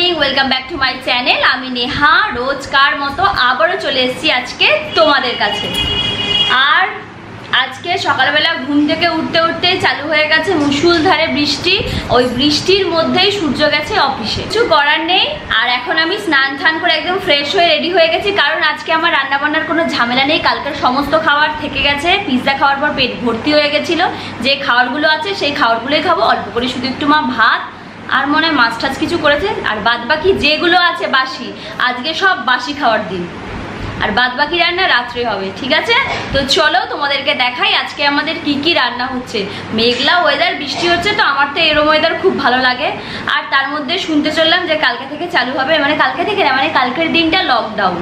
Morning, welcome back to my channel. আমি নেহা রোজকার মতো আবারও চলে এসেছি আজকে তোমাদের কাছে। আর আজকে সকালবেলা ঘুম থেকে উঠতে উঠতে চালু হয়ে গেছে মুষলধারে বৃষ্টি। ওই বৃষ্টির মধ্যেই সূর্য গেছে অফিসে, কিছু করার নেই। আর এখন আমি স্নান টান করে একদম ফ্রেশ হয়ে রেডি হয়ে গেছি, কারণ আজকে আমার রান্না বান্নার কোনো ঝামেলা নেই। কালকের সমস্ত খাবার থেকে গেছে, পিৎজা খাওয়ার পর পেট ভর্তি হয়ে গেছিল। যে খাবারগুলো আছে সেই খাবারগুলোই খাবো, অল্প করে শুধু একটু মা ভাত আর মনে হয় মাছ টাছ কিছু করেছে। আর বাদ বাকি যেগুলো আছে বাসি, আজকে সব বাসি খাওয়ার দিন। আর বাদ বাকি রান্না রাত্রে হবে, ঠিক আছে? তো চলো তোমাদেরকে দেখাই আজকে আমাদের কি কি রান্না হচ্ছে। মেঘলা ওয়েদার, বৃষ্টি হচ্ছে, তো আমার তো এরম ওয়েদার খুব ভালো লাগে। আর তার মধ্যে শুনতে চললাম যে কালকে থেকে চালু হবে, মানে কালকে থেকে না, মানে কালকের দিনটা লকডাউন।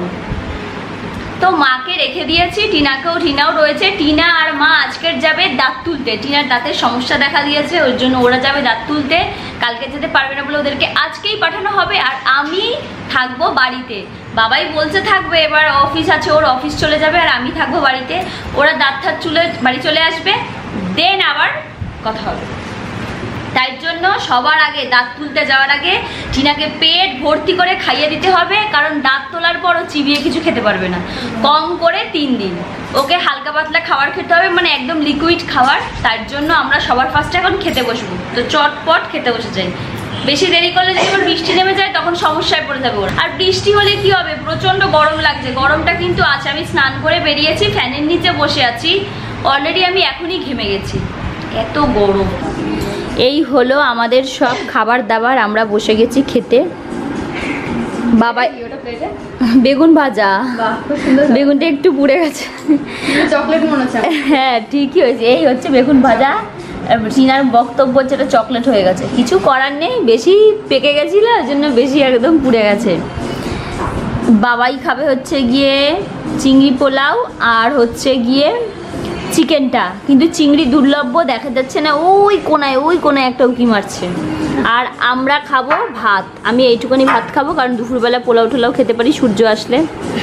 তো মাকে রেখে দিয়েছি, টিনাও রয়েছে। টিনা আর মা আজকের যাবে দাঁত তুলতে। টিনার দাঁতের সমস্যা দেখা দিয়েছে, ওর জন্য ওরা যাবে দাঁত তুলতে। কালকে যেতে পারবে না বলে ওদেরকে আজকেই পাঠানো হবে। আর আমি থাকবো বাড়িতে, বাবাই বলছে থাকবে, এবার অফিস আছে, ওর অফিস চলে যাবে আর আমি থাকবো বাড়িতে। ওরা দাঁত ঠাত চুলে বাড়ি চলে আসবে, দেন আবার কথা হবে। তাই জন্য সবার আগে দাঁত তুলতে যাওয়ার আগে টিনাকে পেট ভর্তি করে খাইয়ে দিতে হবে, কারণ দাঁত তোলার পর ও চিবিয়ে কিছু খেতে পারবে না, কম করে 3 দিন। ওকে হালকা পাতলা খাবার খেতে হবে, মানে একদম লিকুইড খাবার। তার জন্য আমরা সবার ফার্স্টে এখন খেতে বসবো, তো চটপট খেতে বসে যাই। বেশি দেরি করলে যখন বৃষ্টি নেমে যায় তখন সমস্যায় পড়ে যাবে ওর। আর বৃষ্টি হলে কি হবে, প্রচন্ড গরম লাগছে। গরমটা কিন্তু আছে। আমি স্নান করে বেরিয়েছি, ফ্যানের নিচে বসে আছি, অলরেডি আমি এখনই ঘেমে গেছি, এত গরম। এই হলো আমাদের সব খাবার দাবার, আমরা বসে গেছি খেতে। বাবা বেগুন ভাজা, বেগুনটা একটু পুড়ে গেছে, চকলেট মনে হচ্ছে। হ্যাঁ ঠিকই হয়েছে। এই হচ্ছে বেগুন ভাজা। টিনার বক্তব্য হচ্ছে এটা চকলেট হয়ে গেছে, কিছু করার নেই, বেশি পেকে গেছিল, ওই জন্য বেশি একদম পুড়ে গেছে। বাবাই খাবে হচ্ছে গিয়ে চিংড়ি পোলাও আর হচ্ছে গিয়ে চিকেনটা, কিন্তু চিংড়ি দুর্লভ্য দেখা যাচ্ছে না, ওই কোনায় একটা উকি মারছে। আর আমরা খাবো ভাত, আমি এইটুকুনি ভাত খাবো, কারণ দুপুরবেলা পোলাও টোলাও খেতে পারি সূর্য আসলে।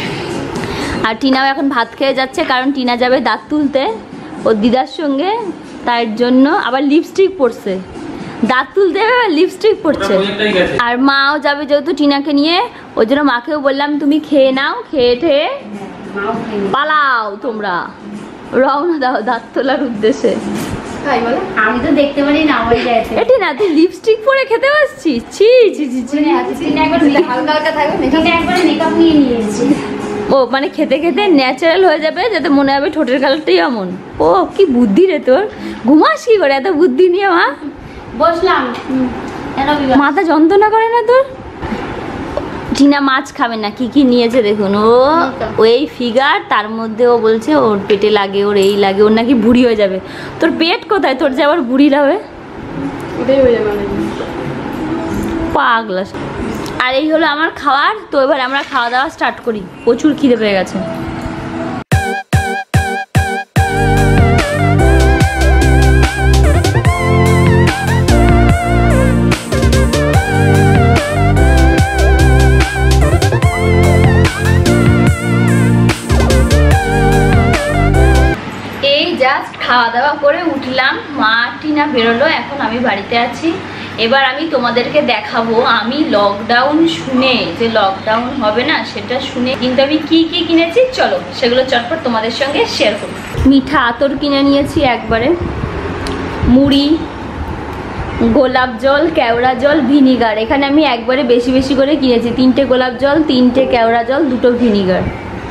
আর টিনাও এখন ভাত খেয়ে যাচ্ছে, কারণ টিনা যাবে দাঁত তুলতে ওর দিদার সঙ্গে। তার জন্য আবার লিপস্টিক পরছে, দাঁত তুলতে হবে লিপস্টিক পরছে। আর মাও যাবে যেহেতু টিনাকে নিয়ে, ওই জন্য মাকেও বললাম তুমি খেয়ে নাও, খেয়ে ঠেয়ে পালাও, তোমরা রওনা দাও দাঁত তোলার উদ্দেশ্যে। আমি তো দেখতে পারি না, আমার যাচ্ছে এটি না, তুই লিপস্টিক পরে খেতে পারছিস? ছি ছি ছি ছি। হালকা হালকা থাকবে, একবারে মেকআপ নিয়ে নিয়েছি। ও মানে খেতে খেতে ন্যাচারাল হয়ে যাবে, যাতে মনে হবে ঠোঁটের কালারটাই এমন। ও কি বুদ্ধি রে তোর, ঘুমাস কি করে এত বুদ্ধি নিয়ে? মা বসলাম, মাথা যন্ত্রণা করে না তোর? টিনা মাছ খাবে না, কি কি নিয়েছে দেখুন। ওই ফিগার, তার মধ্যে ও বলছে ওর পেটে লাগে, ওর এই লাগে, ওর নাকি বুড়ি হয়ে যাবে। তোর পেট কোথায়, তোর যে আবার বুড়ি হবে? পাগলা। আর এই হলো আমার খাবার। তো এবার আমরা খাওয়া দাওয়া স্টার্ট করি, প্রচুর খিদে পেয়ে গেছে। জাস্ট খাওয়া দাওয়া করে উঠলাম, মা টিনা বেরোলো, এখন আমি বাড়িতে আছি। এবার আমি তোমাদেরকে দেখাবো আমি লকডাউন শুনে, যে লকডাউন হবে না সেটা শুনে কিন্তু আমি কি কি কিনেছি, চলো সেগুলো চটপট তোমাদের সঙ্গে শেয়ার করব। মিঠা আতর কিনে নিয়েছি একবারে, মুড়ি, গোলাপ জল, কেওড়া জল, ভিনিগার। এখানে আমি একবারে বেশি বেশি করে কিনেছি, 3টে গোলাপ জল, 3টে কেওড়া জল, 2টো ভিনিগার।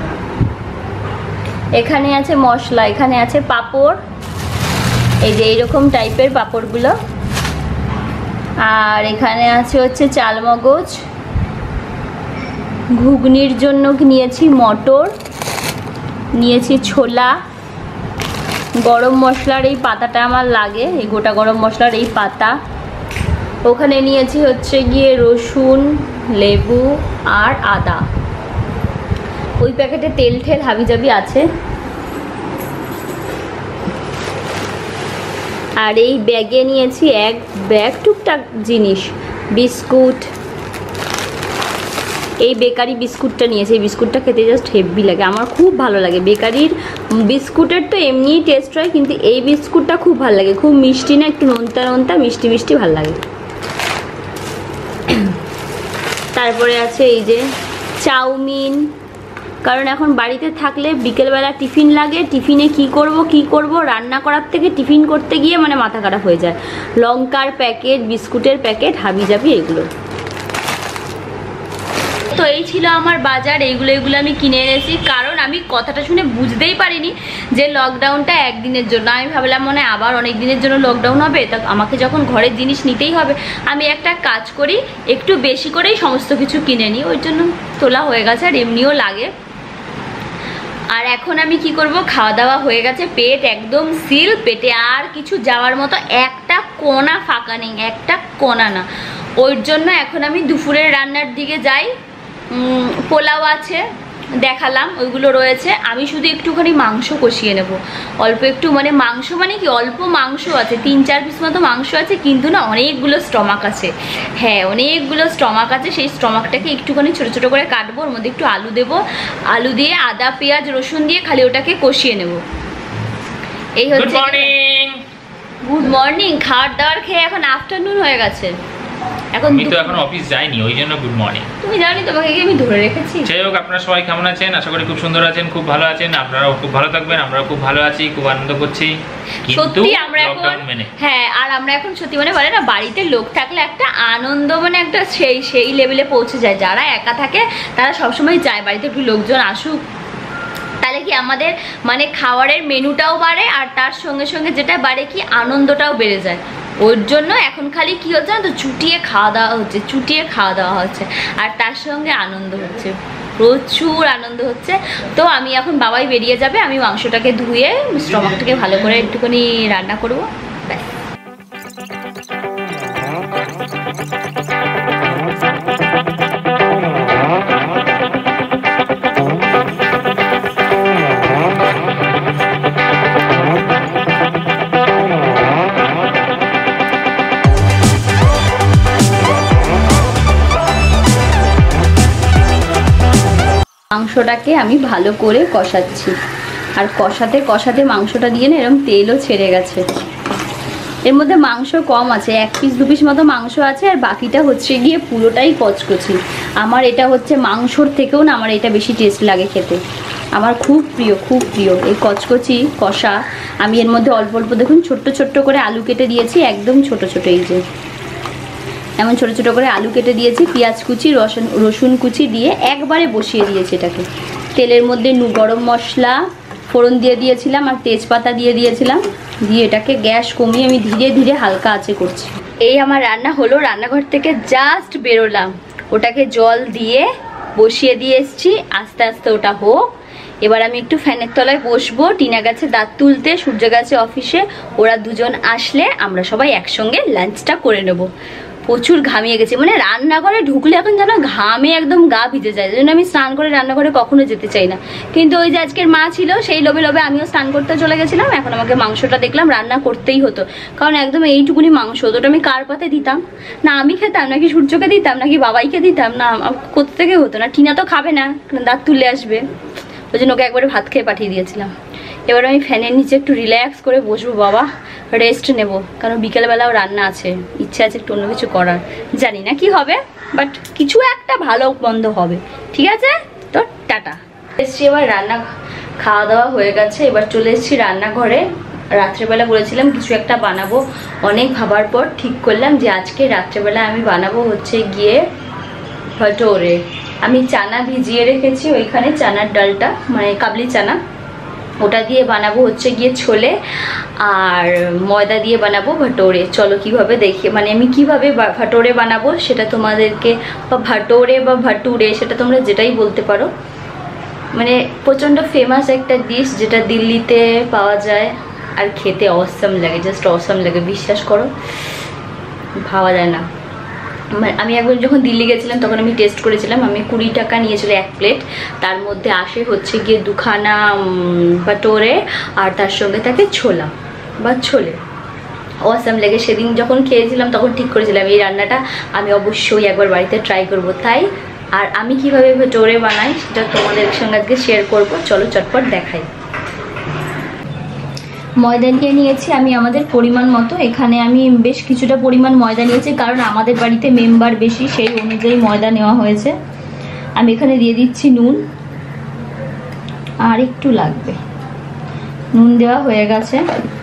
এখানে আছে মশলা, এখানে আছে পাঁপড়, এই যে এইরকম টাইপের পাঁপড়গুলো। আর এখানে আছে হচ্ছে চালমগজ, ঘুগনির জন্য নিয়েছি মটর, নিয়েছি ছোলা, গরম মশলার এই পাতাটা আমার লাগে, এই গোটা গরম মশলার এই পাতা। ওখানে নিয়েছি হচ্ছে গিয়ে রসুন, লেবু আর আদা। ওই প্যাকেটে তেল ঠেল হাবিজাবি আছে। আর এই ব্যাগে নিয়েছি এক ব্যাগ টুকটাক জিনিস, বিস্কুট, এই বেকারি বিস্কুটটা নিয়েছি। এই বিস্কুটটা খেতে জাস্ট হেভি লাগে, আমার খুব ভালো লাগে। বেকারির বিস্কুটের তো এমনিই টেস্ট হয়, কিন্তু এই বিস্কুটটা খুব ভালো লাগে, খুব মিষ্টি না, একটু নোনতা নোনতা, মিষ্টি মিষ্টি ভালো লাগে। তারপরে আছে এই যে চাউমিন, কারণ এখন বাড়িতে থাকলে বিকেলবেলা টিফিন লাগে, টিফিনে কি করব রান্না করার থেকে টিফিন করতে গিয়ে মানে মাথা খারাপ হয়ে যায়। লঙ্কার প্যাকেট, বিস্কুটের প্যাকেট, হাবিজাবি এগুলো। তো এই ছিল আমার বাজার, এগুলো আমি কিনে এনেছি। কারণ আমি কথাটা শুনে বুঝতেই পারিনি যে লকডাউনটা একদিনের জন্য। আমি ভাবলাম মনে আবার অনেক দিনের জন্য লকডাউন হবে, তা আমাকে যখন ঘরের জিনিস নিতেই হবে আমি একটা কাজ করি, একটু বেশি করেই সমস্ত কিছু কিনে নিই, ওই জন্য তোলা হয়ে গেছে। আর এমনিও লাগে। আর এখন আমি কি করব, খাওয়া দাওয়া হয়ে গেছে, পেট একদম সিল, পেটে আর কিছু যাওয়ার মতো একটা কোনা ফাঁকা নেই, একটা কোনা না। ওর জন্য এখন আমি দুপুরের রান্নার দিকে যাই। পোলাও আছে দেখালাম, ওইগুলো রয়েছে। আমি শুধু একটুখানি মাংস কষিয়ে নেব, অল্প একটু, মানে মাংস মানে কি অল্প মাংস আছে, 3-4 পিস মতো মাংস আছে, কিন্তু না অনেকগুলো স্টমাক আছে। হ্যাঁ, অনেকগুলো স্টমাক আছে। সেই স্টমাকটাকে একটুখানি ছোট ছোট করে কাটবো, ওর মধ্যে একটু আলু দেবো, আলু দিয়ে আদা পেঁয়াজ রসুন দিয়ে খালি ওটাকে কষিয়ে নেব। এই হচ্ছে গুড মর্নিং। খাওয়ার দাওয়ার খেয়ে এখন আফটারনুন হয়ে গেছে। আমি তো এখন অফিস যাইনি, ওই জন্য গুড মর্নিং। তুমি জানি তোমাকে কি আমি ধরে রেখেছি। যাই হোক, আপনারা সবাই কেমন আছেন? আশা করি খুব সুন্দর আছেন, খুব ভালো আছেন। আপনারাও খুব ভালো থাকবেন, আমরাও খুব ভালো আছি, খুব আনন্দ করছি। সত্যি আমরা এখন, হ্যাঁ, আর আমরা এখন সত্যি মানে বলে না, বাড়িতে লোক থাকলে একটা আনন্দ, মানে একটা সেই লেভেলে পৌঁছে যায়। যারা একা থাকে তারা সবসময় চায় বাড়িতে একটু লোকজন আসুক, তাহলে কি আমাদের মানে খাবারের মেনুটাও বাড়ে, আর তার সঙ্গে সঙ্গে যেটা বাড়ে কি আনন্দটাও বেড়ে যায়। ওর জন্য এখন খালি কি হচ্ছে না, তো চুটিয়ে খাওয়া দাওয়া হচ্ছে, আর তার সঙ্গে আনন্দ হচ্ছে, প্রচুর আনন্দ হচ্ছে। তো আমি এখন, বাবাই বেরিয়ে যাবে, আমি মাংসটাকে ধুয়ে স্টমাকটাকে ভালো করে একটুখানি রান্না করবো, ব্যাস। মাংসটাকে আমি ভালো করে কষাচ্ছি, আর কষাতে কষাতে মাংসটা দিয়ে না এরকম তেলও ছেড়ে গেছে। এর মধ্যে মাংস কম আছে, 1 পিস 2 পিস মতো মাংস আছে, আর বাকিটা হচ্ছে গিয়ে পুরোটাই কচকচি। আমার এটা হচ্ছে মাংসর থেকেও না আমার এটা বেশি টেস্ট লাগে খেতে, আমার খুব প্রিয় এই কচকচি কষা। আমি এর মধ্যে অল্প অল্প দেখুন ছোট্ট ছোট্ট করে আলু কেটে দিয়েছি, একদম ছোট ছোট, এই যে এমন ছোট ছোট করে আলু কেটে দিয়েছি, পেঁয়াজ কুচি রসুন কুচি দিয়ে একবারে বসিয়ে দিয়েছি এটাকে। তেলের মধ্যে গরম মশলা ফোড়ন দিয়ে দিয়েছিলাম, আর তেজপাতা দিয়ে দিয়েছিলাম, দিয়ে এটাকে গ্যাস কমিয়ে আমি ধীরে ধীরে হালকা আঁচে করছি। এই আমার রান্না হলো, রান্নাঘর থেকে জাস্ট বেরোলাম, ওটাকে জল দিয়ে বসিয়ে দিয়ে এসছি, আস্তে আস্তে ওটা হোক। এবার আমি একটু ফ্যানের তলায় বসবো, টিনা গেছে দাঁত তুলতে, সূর্য গেছে অফিসে, ওরা দুজন আসলে আমরা সবাই একসঙ্গে লাঞ্চটা করে নেব। প্রচুর ঘামিয়ে গেছে, মানে রান্নাঘরে ঢুকলে এখন যেন ঘামে একদম গা ভিজে যায়, জন্য আমি স্নান করে রান্নাঘরে কখনো যেতে চাই না। কিন্তু ওই যে আজকের মা ছিল, সেই লোভে আমিও স্নান করতে চলে গেছিলাম। এখন আমাকে মাংসটা দেখলাম রান্না করতেই হতো, কারণ একদম এইটুকুনি মাংস, ওটা আমি কার পাতে দিতাম না, আমি খেতাম নাকি সূর্যকে দিতাম নাকি বাবাইকে দিতাম, না কোথা থেকে হতো না। টিনা তো খাবে না, দাঁত তুলে আসবে, ওই জন্য ওকে একবারে ভাত খেয়ে পাঠিয়ে দিয়েছিলাম। এবার আমি ফ্যানের নিচে একটু রিল্যাক্স করে বসবো, বাবা রেস্ট নেব, কারণ বিকেলবেলাও রান্না আছে, ইচ্ছা আছে একটু অন্য কিছু করার, জানি না কি হবে, বাট কিছু একটা ভালো মন্দ হবে, ঠিক আছে? তো টাটা। এসছি এবার, রান্না খাওয়া দাওয়া হয়ে গেছে, এবার চলে এসেছি রান্নাঘরে। রাত্রেবেলা বলেছিলাম কিছু একটা বানাবো, অনেক ভাবার পর ঠিক করলাম যে আজকে রাত্রেবেলা আমি বানাবো হচ্ছে গিয়ে ভটোরে। আমি চানা ভিজিয়ে রেখেছি, ওইখানে চানার ডালটা মানে কাবলি চানা, ওটা দিয়ে বানাবো হচ্ছে গিয়ে ছোলে, আর ময়দা দিয়ে বানাবো ভটোরে। চলো কিভাবে দেখি, মানে আমি কিভাবে ভটোরে বানাবো সেটা তোমাদেরকে, বা ভটোরে বা ভটুরে সেটা তোমরা যেটাই বলতে পারো, মানে প্রচণ্ড ফেমাস একটা ডিশ যেটা দিল্লিতে পাওয়া যায়, আর খেতে অসাম লাগে, জাস্ট অসাম লাগে, বিশ্বাস করো ভাবা যায় না। আমি একবার যখন দিল্লি গেছিলাম তখন আমি টেস্ট করেছিলাম, আমি 20 টাকা নিয়েছিল 1 প্লেট, তার মধ্যে আসে হচ্ছে গিয়ে 2খানা ভটোরে, আর তার সঙ্গে থাকে ছোলা বা ছোলে, অসাম লাগে। সেদিন যখন খেয়েছিলাম তখন ঠিক করেছিলাম এই রান্নাটা আমি অবশ্যই একবার বাড়িতে ট্রাই করব, তাই। আর আমি কিভাবে ভটোরে বানাই সেটা তোমাদের সঙ্গে আজকে শেয়ার করবো, চলো চটপট দেখাই। ময়দা নিয়ে নিয়েছি আমি আমাদের পরিমাণ মতো। এখানে আমি বেশ কিছুটা পরিমাণ ময়দা নিয়েছি, কারণ আমাদের বাড়িতে মেম্বার বেশি, সেই অনুযায়ী ময়দা নেওয়া হয়েছে। আমি এখানে দিয়ে দিচ্ছি নুন, আর একটু লাগবে। নুন দেওয়া হয়ে গেছে।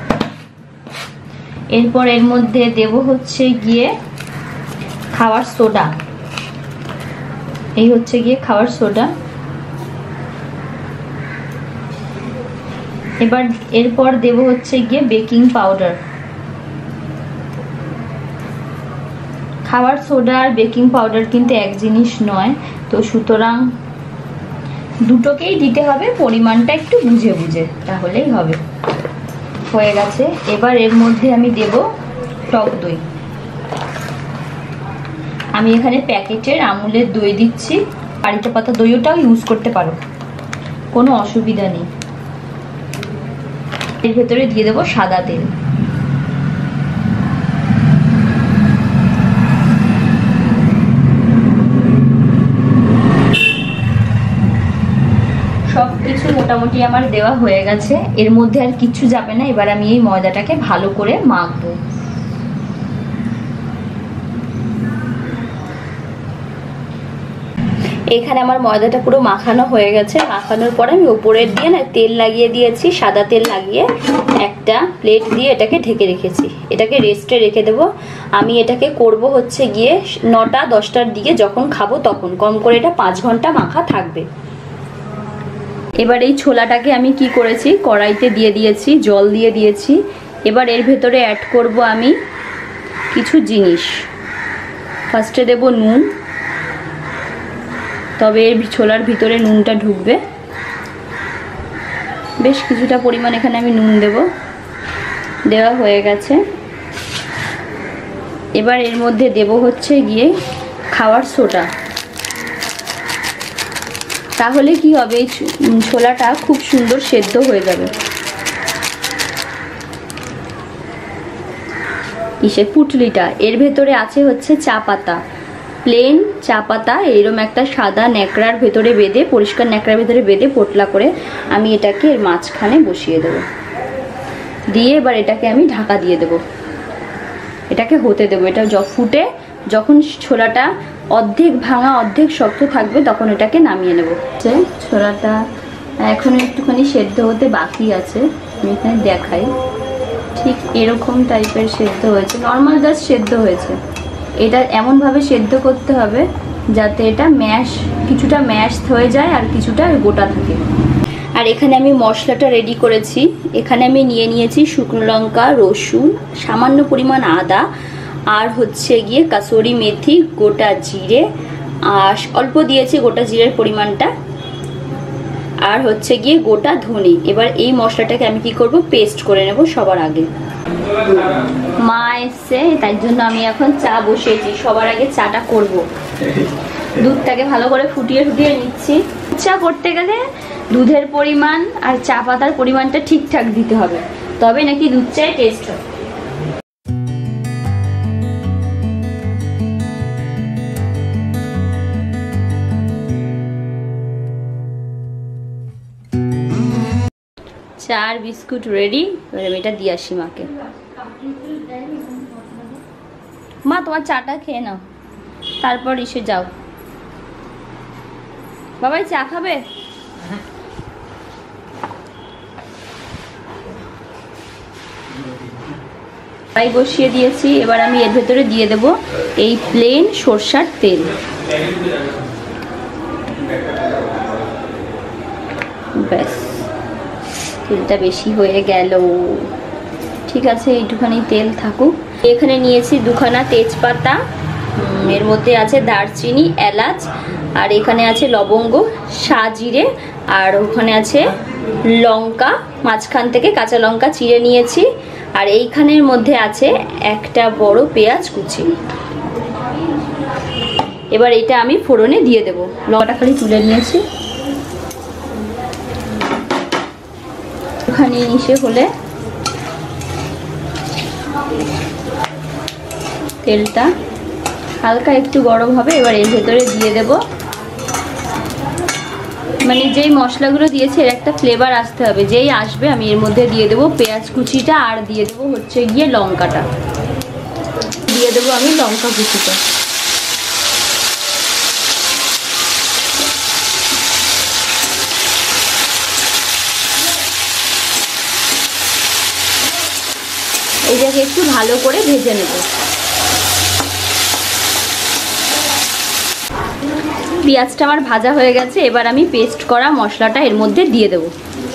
এরপর এর মধ্যে দেব হচ্ছে গিয়ে খাবার সোডা। এই হচ্ছে গিয়ে খাবার সোডা। এরপর দেব হচ্ছে গিয়ে বেকিং পাউডার। খাবার সোডা আর বেকিং পাউডার কিন্তু এক জিনিস নয়, তো সুতরাং দুটোকেই দিতে হবে, পরিমাণটা একটু বুঝে বুঝে, তাহলেই হবে। হয়ে গেছে। এবার এর মধ্যে আমি দেব টক দই। আমি এখানে প্যাকেটের আমুলের দই দিচ্ছি, পাড়িতে পাতা দইটাও ইউজ করতে পারো, কোনো অসুবিধা নেই। এর ভেতরে দিয়ে দেবো সাদা তেল। সবকিছু মোটামুটি আমার দেওয়া হয়ে গেছে, এর মধ্যে আর কিচ্ছু যাবে না। এবার আমি এই ময়দাটাকে ভালো করে মাখবো। এখানে আমার ময়দাটা পুরো মাখানো হয়ে গেছে। মাখানোর পরে আমি উপরের দিয়ে না তেল লাগিয়ে দিয়েছি, সাদা তেল লাগিয়ে একটা প্লেট দিয়ে এটাকে ঢেকে রেখেছি। এটাকে রেস্টে রেখে দেবো। আমি এটাকে করব হচ্ছে গিয়ে 9টা-10টার দিকে, যখন খাবো তখন। কম করে এটা 5 ঘন্টা মাখা থাকবে। এবার এই ছোলাটাকে আমি কি করেছি, কড়াইতে দিয়ে দিয়েছি, জল দিয়ে দিয়েছি। এবার এর ভেতরে অ্যাড করব আমি কিছু জিনিস। ফার্স্টে দেব নুন, তবে এর ছোলার ভিতরে নুনটা ঢুকবে। বেশ কিছুটা পরিমাণ এখানে আমি নুন দেব। দেওয়া হয়ে গেছে। এবার এর মধ্যে দেব হচ্ছে গিয়ে খাবার সোডা। তাহলে কি হবে, এই ছোলাটা খুব সুন্দর সেদ্ধ হয়ে যাবে। পুটলিটা এর ভেতরে আছে হচ্ছে চা পাতা, প্লেন চা পাতা। এরকম একটা সাদা ন্যাকড়ার ভেতরে বেঁধে, পরিষ্কার ন্যাকড়ার ভেতরে বেঁধে পোটলা করে আমি এটাকে এর মাঝখানে বসিয়ে দেব। দিয়ে এবার এটাকে আমি ঢাকা দিয়ে দেব, এটাকে হতে দেবো। এটা ফুটে যখন ছোলাটা অর্ধেক ভাঙা অর্ধেক শক্ত থাকবে, তখন এটাকে নামিয়ে নেব। ছোলাটা এখন একটুখানি সেদ্ধ হতে বাকি আছে, আমি এখানে দেখাই। ঠিক এরকম টাইপের সেদ্ধ হয়েছে, নর্মাল জাস্ট সেদ্ধ হয়েছে। এটা এমনভাবে সেদ্ধ করতে হবে যাতে এটা কিছুটা ম্যাশ হয়ে যায় আর কিছুটা গোটা থাকে। আর এখানে আমি মশলাটা রেডি করেছি। এখানে আমি নিয়ে নিয়েছি শুকনো লঙ্কা, রসুন, সামান্য পরিমাণ আদা, আর হচ্ছে গিয়ে কাসুরি মেথি, গোটা জিরে, আর অল্প দিয়েছি গোটা জিরের পরিমাণটা, আর হচ্ছে গিয়ে গোটা ধনে। এবার এই মশলাটাকে আমি কি করব, পেস্ট করে নেব সবার আগে। মা এসছে, তাই জন্য আমি এখন চা বসিয়েছি। সবার আগে চাটা করব। দুধটাকে ভালো করে ফুটিয়ে নিচ্ছি। চা করতে গেলে দুধের পরিমাণ আর চা পাতার পরিমাণটা ঠিকঠাক দিতে হবে, তবে নাকি দুধ চায়ে টেস্ট হয়। চা আর বিস্কুট রেডি। এবার আমি এটা দিয়ে আসি মাকে। মা তোমার চাটা খেয়ে নাও, তারপর এসে যাও। বাবাই চা খাবে? কড়াই বসিয়ে দিয়েছি। এবার আমি এর ভেতরে দিয়ে দেব এই প্লেন সরষার তেল। ব্যাস, তেলটা বেশি হয়ে গেল। ঠিক আছে, এইটুখানি তেল থাকুক। এখানে নিয়েছি 2খানা তেজপাতা, এর মধ্যে আছে দারচিনি, এলাচ, আর এখানে আছে লবঙ্গ, সাজিরে, আর ওখানে আছে লঙ্কা, মাঝখান থেকে কাঁচা লঙ্কা চিড়ে নিয়েছি, আর এইখানের মধ্যে আছে একটা বড় পেঁয়াজ কুচি। এবার এটা আমি ফোড়নে দিয়ে দেব। লঙ্কাটা খালি তুলে নিয়েছি। ওখানে মিশে হলে তেলটা হালকা একটু গরম হবে। এবার এর ভেতরে দিয়ে দেব মানে যেই মশলাগুলো দিয়েছে এর একটা ফ্লেভার আসতে হবে, যেই আসবে আমি এর মধ্যে দিয়ে দেবো পেঁয়াজ কুচিটা আর দিয়ে দেবো হচ্ছে গিয়ে লঙ্কাটা, দিয়ে দেবো আমি লঙ্কা কুচিটা। এইটাকে একটু ভালো করে ভেজে নেব। পেঁয়াজটা আমার ভাজা হয়ে গেছে, এবার আমি পেস্ট করা মশলাটা এর মধ্যে দিয়ে দেব।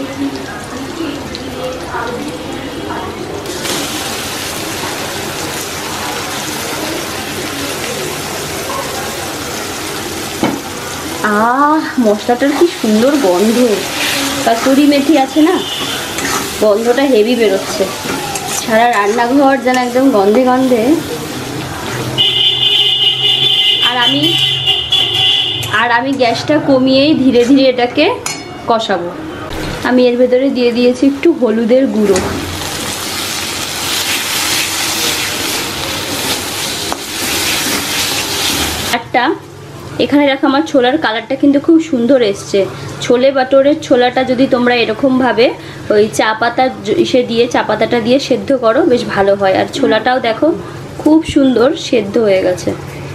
মশলাটার কি সুন্দর গন্ধ, কসুরি মেথি আছে না, গন্ধটা হেভি বেরোচ্ছে, সারা রান্নাঘর যেন একদম গন্ধে গন্ধে। আর আমি গ্যাসটা কমিয়েই ধীরে ধীরে এটাকে কষাবো। আমি এর ভেতরে দিয়ে দিয়েছি একটু হলুদের গুঁড়ো, একটা এখানে দেখো আমার ছোলার কালারটা কিন্তু খুব সুন্দর এসছে। ছোলে বাটোরের ছোলাটা যদি তোমরা এরকমভাবে ওই চা পাতা দিয়ে চা পাতাটা দিয়ে সেদ্ধ করো বেশ ভালো হয়। আর ছোলাটাও দেখো খুব সুন্দর সেদ্ধ হয়ে গেছে।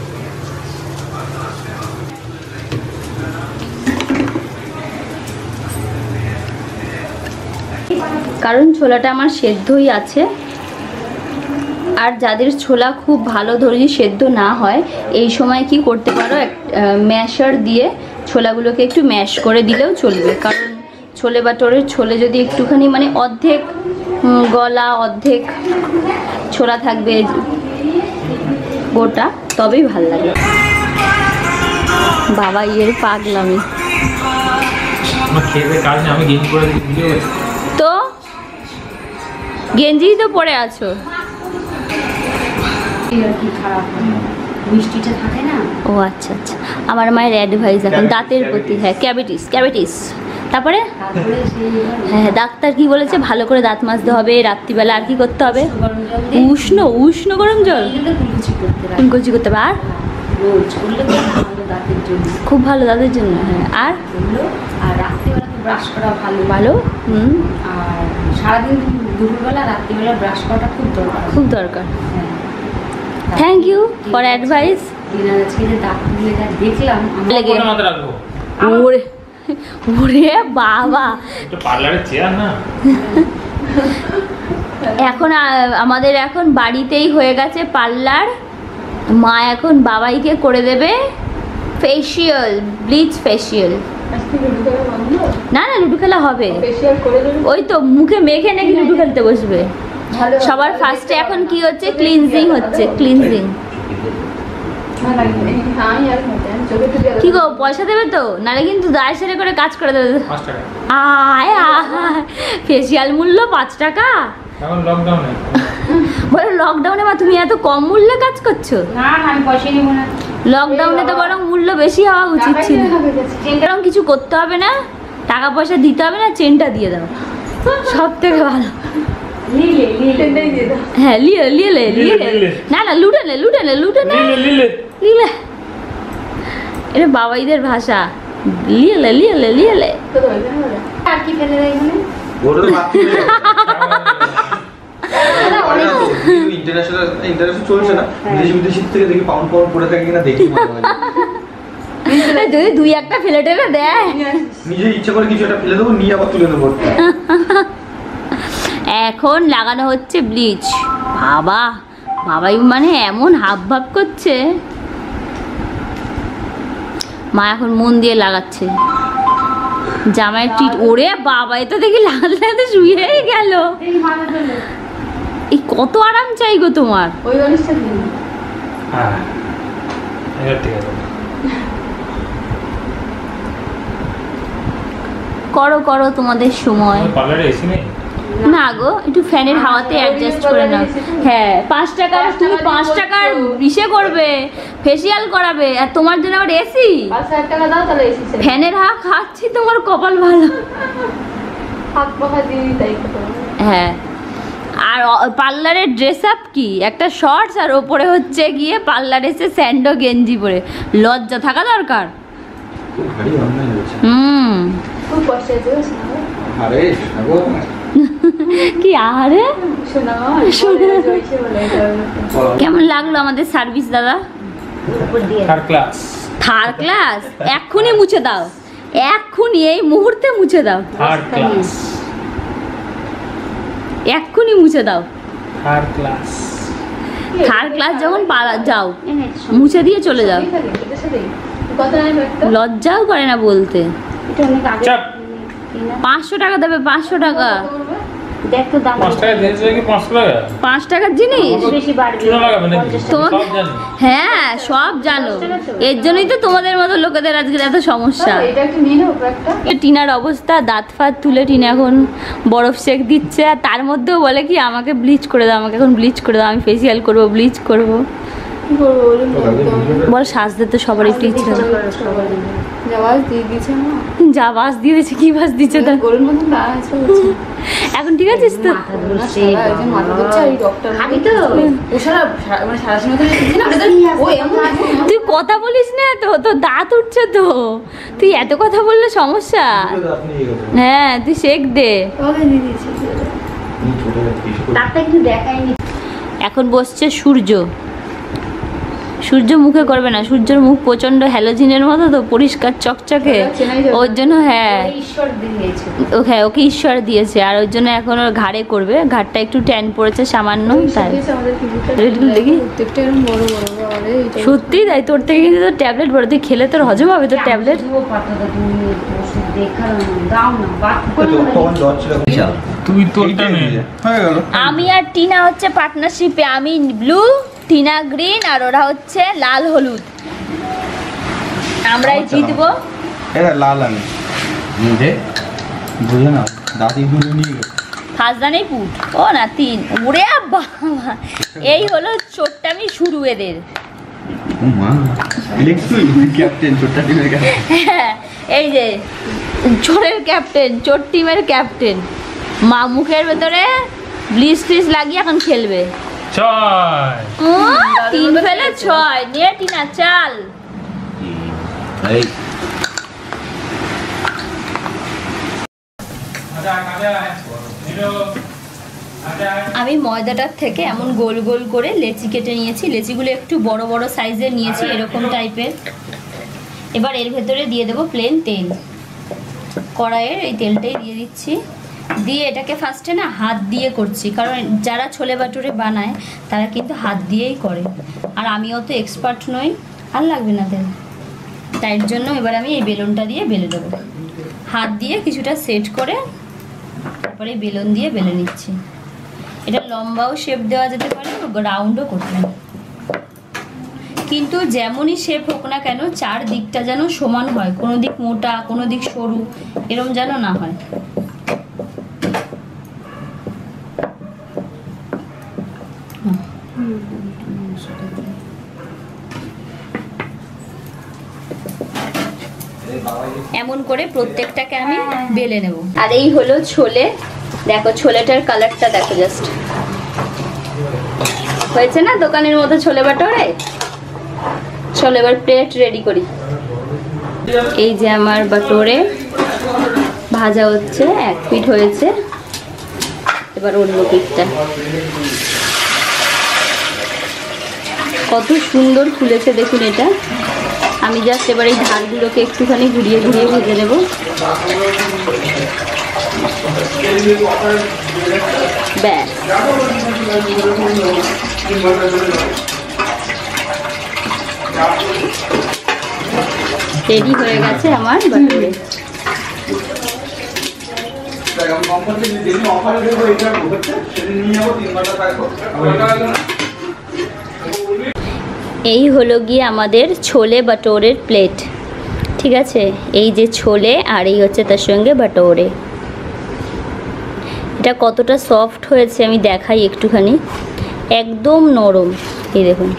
কারণ ছোলাটা আমার সেদ্ধই আছে। আর যাদের ছোলা খুব ভালো ধরে সেদ্ধ না হয় এই সময় কি করতে পারো, ম্যাশার দিয়ে ছোলাগুলোকে একটু ম্যাশ করে দিলেও চলবে। কারণ ছোলে বাটোরের ছোলে যদি একটুখানি মানে অর্ধেক গলা অর্ধেক ছোলা থাকবে গোটা, তবেই ভাল লাগে। বাবা এর পাগলামি তো, গেঞ্জি তো পরে আছো। মিষ্টিটা থাকে না। ও আচ্ছা আচ্ছা, আমার মায়ের অ্যাডভাইস এখন দাঁতের প্রতি। হ্যাঁ, ক্যাভিটিস। তারপরে হ্যাঁ, ডাক্তার কি বলেছে, ভালো করে দাঁত মাজতে হবে রাত্রিবেলা। আর কি করতে হবে, উষ্ণ গরম জল কুলকুচি করতে হবে। আর খুব ভালো দাঁতের জন্য। হ্যাঁ, আর রাত্রিবেলা তো ব্রাশ করা ভালো। আর সারাদিন দুপুরবেলা রাত্রিবেলা ব্রাশ করাটা খুব দরকার। Thank you for advice. দেখলাম ওরে বাবা, এখন আমাদের এখন বাড়িতেই হয়ে গেছে পার্লার। মা এখন বাবাইকে করে দেবে ফেসিয়াল, ব্লিচ ফেসিয়াল। না লুডু খেলা হবে, ওই তো মুখে মেখে নাকি লুডু খেলতে বসবে। সবার ফার্স্টে এখন কি হচ্ছে, ক্লিনজিং হচ্ছে। ক্লিনজিং কি গো, পয়সা দেবে তো, নাহলে কিন্তু দায় সেরে করে কাজ করে দেবে। ফেসিয়াল মূল্য 5 টাকা। বলো লকডাউনে মা তুমি এত কম মূল্যে কাজ করছো? না আমি পয়সা নেবো না। লকডাউনে তো বরং মূল্য বেশি হওয়া উচিত ছিল। এরকম কিছু করতে হবে না, টাকা পয়সা দিতে হবে না, চেনটা দিয়ে দাও, সব থেকে ভালো। হ্যাঁ, লিলে না লুটে এটা বাবাইদের ভাষা। লিলে আর কি ফেলে দেয় এখানে? ইন্টারন্যাশনাল চলছে না, বিদেশি থেকে দেখি পাউন্ড পড়ে থাকে কিনা দেখি। যদি দুই একটা ফেলে টেলে দেয়, নিজে ইচ্ছা করে কিছু একটা ফেলে দেবো, নিয়ে আবার তুলে নেবো। এখন লাগানো হচ্ছে ব্লিচ। বাবাই মানে এমন হাবভাব করছে। মা এখন মন দিয়ে লাগাচ্ছে জামাইয়ের টিট। ওরে বাবাই তো দেখি লাগাতে শুয়েই গেল। এই কত আরাম চাই গো তোমার। ওই অনুষ্ঠান করো তোমাদের সময়। না গো, একটু ফ্যানের হাওয়াতে অ্যাডজাস্ট করে নাও। হ্যাঁ, 5 টাকা তুমি 5 টাকার ইসে করবে, ফেসিয়াল করাবে, আর তোমার জন্য আবার এসি। 5,000 টাকা দাও তাহলে এসি। ফ্যানের হাওয়া খাচ্ছি, তোমার কপাল ভালো। হাত পাখা দিয়ে তাই করো। হ্যাঁ, আর পার্লারের ড্রেস আপ কি, একটা শর্টস আর ওপরে হচ্ছে গিয়ে পার্লারে এসে স্যান্ডো গেঞ্জি পরে। লজ্জা থাকা দরকার। ভারী অন্যায় হয়েছে। খুব কষ্ট হয়েছে গো শোনা গো। আরে শোনাবো কি আরে শোনা গো, জয়সে বলে এটা। কেমন লাগলো আমাদের সার্ভিস দাদা? উপর দিয়ে থার্ড ক্লাস। Third class? এক্ষুনি মুছে দাও, এক্ষুনি এই মুহূর্তে মুছে দাও, থার্ড ক্লাস। এক্ষুনি মুছে দাও। Third class. থার্ড ক্লাস যখন যাও মুছে দিয়ে চলে যাও, এটার সাথেই কত নাই একটা? লজ্জাও করে না বলতে। এটা অনেক আগে চাপ। কিনা। 500 টাকা দেবে, 500 টাকা। দেখ তো দাম 5 টাকা দিয়েছে কি 500 টাকা? 5 টাকার জিনিস? বেশি বাড়বে। চুনা লাগাবে নাকি? 50 তোমার সব জানি। হ্যাঁ সব জানো, এর জন্যই তো তোমাদের মতো লোকেদের আজকে এত সমস্যা। এটা একটু নিয়ে নাও একটা। এ টিনার অবস্থা, দাঁত ফাত তুলে টিনা এখন বরফ শেক দিচ্ছে, আর তার মধ্যেও বলে কি আমাকে ব্লিচ করে দাও, আমাকে এখন ব্লিচ করে দাও, আমি ফেসিয়াল করবো, ব্লিচ করবো। কি করবো বলুন? বল সাজতে তো সবার একটু ইচ্ছে হয়। জবাব দিয়ে দিয়েছে না। যা বাস দিয়ে দিচ্ছে, কি বাস দিচ্ছে তার? গরুর মতন দাঁড়া আছে বলছে। এখন ঠিক আছিস তো? মাথা ধরছে আর এই ডক্টর আমি তো ও সারা মানে সারা সময় ধরে দিচ্ছি না ও এমন তুই কথা বলিস না তো, তোর দাঁত উঠছে তো, তুই এত কথা বললে সমস্যা। আপনি হ্যাঁ তুই শেক দে। ওকে দিয়ে দিয়েছি ছোট কিছু তারটা একটু দেখাইনি। এখন বসছে সূর্য, সূর্য মুখে করবে না, সূর্যের মুখ প্রচন্ড হ্যালোজিনের মতো তো, পরিষ্কার চকচকে, ওর জন্য হ্যাঁ ঈশ্বর দিয়েছে। হ্যাঁ ওকে ঈশ্বর দিয়েছে, আর ওর জন্য এখন ওর ঘাড়ে করবে, ঘাড়টা একটু ট্যান পড়েছে সামান্য, তাই দেখি প্রত্যেকটা এরকম বড় বড় আরে এটা সত্যি তাই। তোর থেকে কিন্তু তোর ট্যাবলেট বড়, তুই খেলে তোর হজম হবে তোর ট্যাবলেট। তখন জ্বর ছিল তুই তোরটা নে। হয়ে গেল। আমি আর টিনা হচ্ছে পার্টনারশিপে, আমি ব্লু, টিনা গ্রিন, আর ওরা হচ্ছে লাল হলুদ। আমরাই জিতবো। এটা লাল আমি বুঝে বুঝে না দাঁতি গুলো নিয়ে গেছে। ফার্স্ট দানেই পুট ও না 3 ওরে বাবা, এই হলো চোট্টামি শুরু এদের। ও মা ইলেকট্রিক ক্যাপ্টেন ছোট্টা টিমের ক্যাপ্টেন। হ্যাঁ, এই যে চোরের ক্যাপ্টেন, চোর টিমের ক্যাপ্টেন, মা মুখের ভেতরে ব্লিচ ফ্লিচ লাগিয়ে এখন খেলবে। 6 3 ফেলে 6 নিয়ে টিনা চাল। এই আমি ময়দাটার থেকে এমন গোল গোল করে লেচি কেটে নিয়েছি, লেচিগুলো একটু বড় বড় সাইজের নিয়েছি, এরকম টাইপের। এবার এর ভেতরে দিয়ে দেবো প্লেন তেল, কড়াইয়ের এই তেলটাই দিয়ে দিচ্ছি, দিয়ে এটাকে ফার্স্টে না হাত দিয়ে করছি, কারণ যারা ছোলে বাটুরে বানায় তারা কিন্তু হাত দিয়েই করে, আর আমিও তো এক্সপার্ট নই, আর লাগবে না তেল, তাই জন্য এবার আমি এই বেলুনটা দিয়ে বেলে দেবো, হাত দিয়ে কিছুটা সেট করে তারপরে বেলুন দিয়ে বেলে নিচ্ছি। এটা লম্বাও শেপ দেওয়া যেতে পারে, রাউন্ডও করতে পারে, কিন্তু যেমনই শেপ হোক না কেন চারদিকটা যেন সমান হয়, কোনো দিক মোটা কোনো দিক সরু এরম যেন না হয়। এমন করে প্রত্যেকটাকে আমি বেলে নেব। আর এই হলো ছোলে, দেখো ছোলেটার কালারটা দেখো, জাস্ট হয়েছে না দোকানের মতো ছোলে বাটোরে। চলো এবার প্লেট রেডি করি। এই যে আমার বাটোরে ভাজা হচ্ছে, 1 পিঠ হয়েছে, এবার অন্য পিঠটা। কত সুন্দর ফুলেছে দেখুন এটা। আমি জাস্ট এবার এই ধারগুলোকে একটুখানি ঘুরিয়ে ঘুরিয়ে ভেজে নেব। ব্যাস রেডি হয়ে গেছে আমার বাটুরে। এই হলো গিয়ে আমাদের ছোলে বাটোরের প্লেট, ঠিক আছে। এই যে ছোলে আর এই হচ্ছে তার সঙ্গে বাটোরে। এটা কতটা সফট হয়েছে আমি দেখাই একটুখানি, একদম নরম, এই দেখুন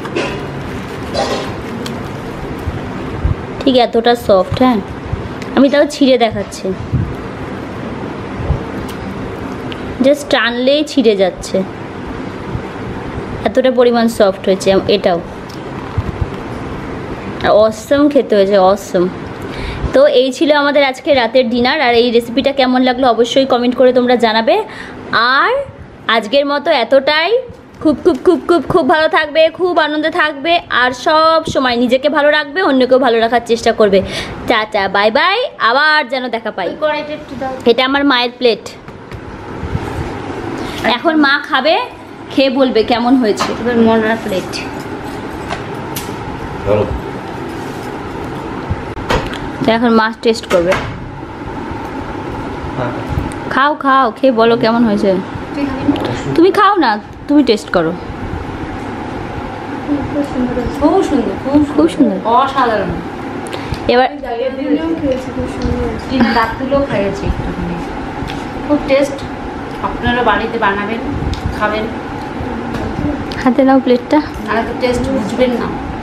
ঠিক এতটা সফট। হ্যাঁ আমি তাও ছিঁড়ে দেখাচ্ছি, জাস্ট টানলেই ছিঁড়ে যাচ্ছে, এতটা পরিমাণ সফট হয়েছে এটাও। অসম খেতে হয়েছে, অসম। তো এই ছিল আমাদের আজকে রাতের ডিনার। আর এই রেসিপিটা কেমন লাগলো অবশ্যই কমেন্ট করে তোমরা জানাবে। আর আজকের মতো এতটাই। খুব খুব খুব খুব খুব ভালো থাকবে, খুব আনন্দে থাকবে, আর সব সময় নিজেকে ভালো রাখবে, অন্যকেও ভালো রাখার চেষ্টা করবে। টাটা, বাই বাই, আবার যেন দেখা পাই। কড়াইটা একটু দাও। এটা আমার মায়ের প্লেট। এখন মা খাবে, খেয়ে বলবে কেমন হয়েছে। এবার মনার প্লেট। তো এখন মা টেস্ট করবে। খাও খাও, খেয়ে বলো কেমন হয়েছে। তুমি খাও না, তুমি টেস্ট করো। খুব সুন্দর, খুব সুন্দর, অসাধারণ। এবার দাঁত তুলেও খাইয়েছি একটুখানি, খুব টেস্ট। আপনারা বাড়িতে বানাবেন, খাবেন, হাতে নাও প্লেটটা। আর একটু টেস্ট বুঝবেন না।